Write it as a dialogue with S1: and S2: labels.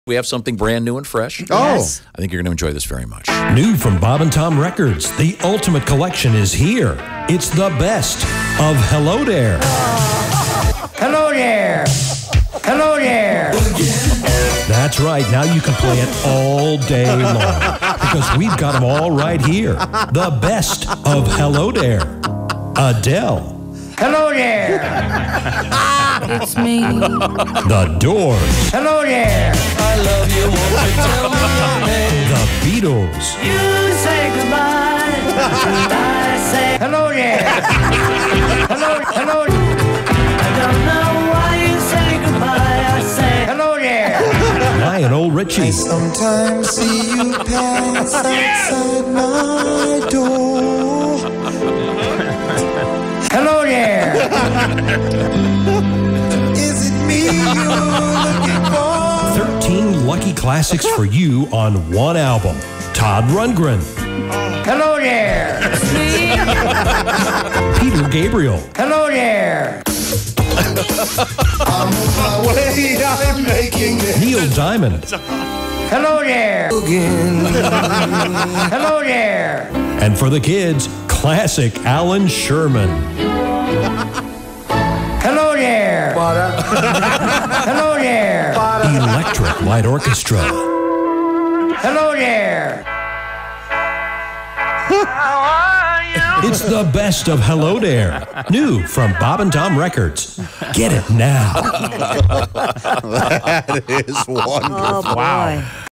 S1: We have something brand new and fresh.
S2: Oh.
S3: Yes.
S1: I think you're going to enjoy this very much.
S4: New from Bob and Tom Records, the ultimate collection is here. It's the best of Hello Dere.
S5: Hello there. Hello there.
S4: That's right, now you can play it all day long because we've got them all right here. The best of Hello Dere. Adele.
S5: Hello there.
S3: It's me.
S4: The Doors.
S5: Hello there.
S6: I love you, won't you tell me your name?
S4: The Beatles.
S5: You say goodbye. I say hello there. Hello. I don't know why you say goodbye. I say hello there.
S4: Lionel Richie.
S6: Sometimes see you pass outside my door.
S5: Hello there.
S6: Is it me you're looking for?
S4: 13 lucky classics for you on one album. Todd Rundgren.
S5: Hello there.
S4: Peter Gabriel.
S5: Hello there.
S6: I'm on my way, I'm making it
S4: Neil Diamond.
S5: Hello there.
S6: again.
S5: Hello there.
S4: And for the kids, classic Alan Sherman.
S5: Hello there. Hello there.
S4: Electric Light Orchestra.
S5: Hello there.
S4: It's the best of Hello Dere. New from Bob and Tom Records. Get it now.
S2: That is wonderful.
S3: Oh, boy.